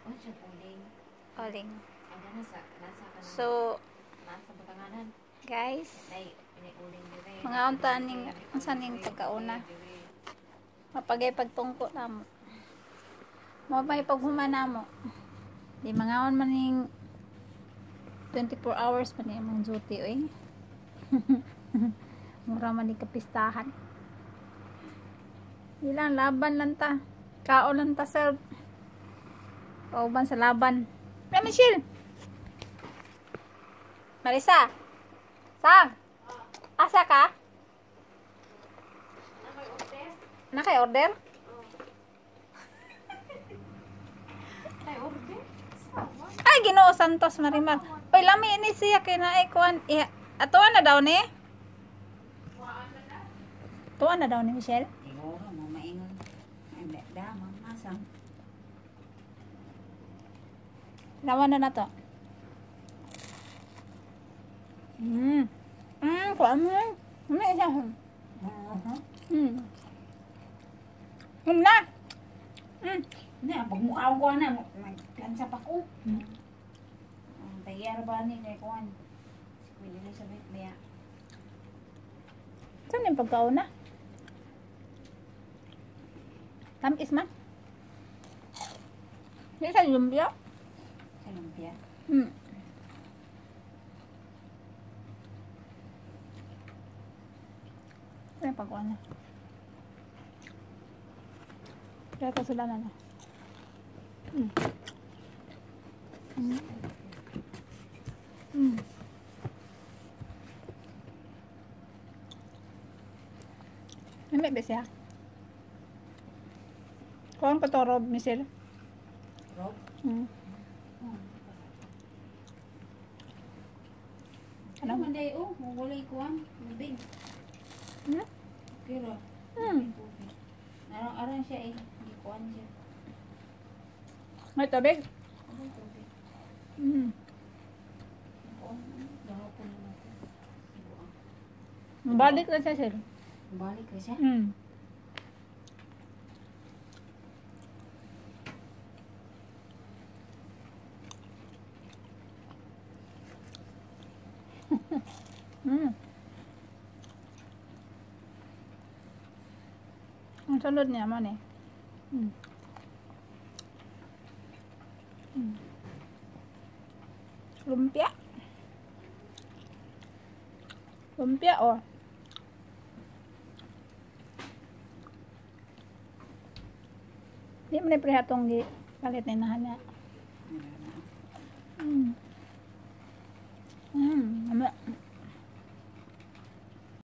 Oling. So, guys, mga unta ning saning tagauna. Mapagay pagtungko namo. Mapay paghumana mo. Di mangaon man ning 24 hours pa ni among duty oy. Mura man ni kapistahan. Ilang laban lang ta. Kaon lang ta sir. Kauban sa laban. Hey, Michelle. Marisa. Sang. Asa ka? Naka-order? Ay, Ginoo Santos Marimar. Oy, lami ini siya kay na ikuan. Atuan na daw ni? Tuan na daw ni Michelle? Siguro, mamaingon. Ay, damang masang. Lawan na to. Kuan mo. Ano siya? Na. Na, pagmukha ko na, maglansa pa ko. Ang tayar ba ni kay kuan? Si Queen Elizabeth Bea. Saan yung pagkauna? Tamis man? Hindi sa lumpia? Sa lumpia? Saan yung pagkauna? Kaya kasulanan na. May bes ya? Kuang patorob, Michelle? Rob? Ano man day, walay kuan, mabing. Pero, arang siya di kuan siya. May tubig? May tubig. Kuan, gahapon na natin. Balik na siya, sir. Balik ka siya? Ang sunod niya mo ni. Lumpia. Lumpia oh. Di man ni prihatong gi palit ni nahana.